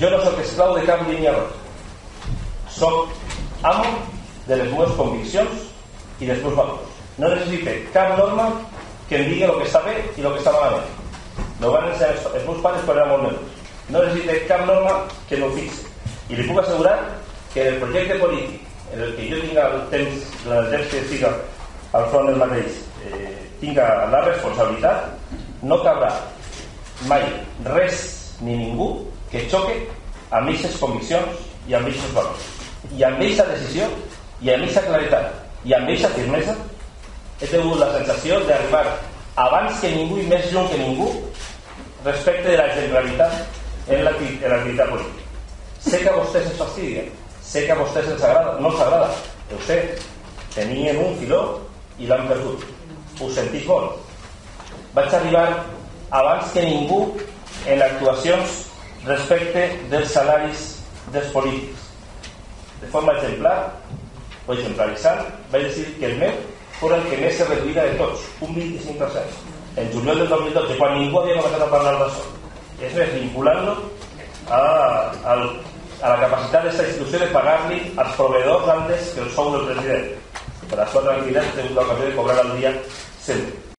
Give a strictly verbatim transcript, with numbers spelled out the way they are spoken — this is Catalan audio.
Jo no sóc esclau de cap línia roja. Soc amo de les meves conviccions i dels meus valors. No necessite cap norma que em digui el que està bé i el que està malament. No van ensenyar els meus pares quan eren molt menys. No necessite cap norma que no fixe. I li puc assegurar que en el projecte polític en el que jo tinga el temps, el temps que estic al front del mateix, eh, tinga la responsabilitat, no cabrà mai res ni ningú que xoque amb aquestes conviccions i amb aquests valors. I amb aquesta decisió, i amb aquesta claretat, i amb aquesta firmesa, he tingut la sensació d'arribar abans que ningú i més lluny que ningú respecte de l'exemplaritat en l'activitat política. Sé que a vostès es fastidien, sé que a vostès els agrada, no els agrada, ho sé, tenien un filó i l'han perdut. Ho sentís molt. Vaig arribar abans que ningú en actuacions respecte dels salaris dels polítics. De forma exemplar o exemplaritzant, vaig dir que el meu fos el que més se reduïra de tots, un vint-i-cinc per cent. En juliol del dos mil dotze, quan ningú havia començat a parlar d'això. És més, vinculant-lo a, a, a la capacitat d'aquesta institució de pagar-li als proveïdors antes que el sou del president. Per la seva tranquil·litat he tingut l'ocasió de cobrar al dia sempre.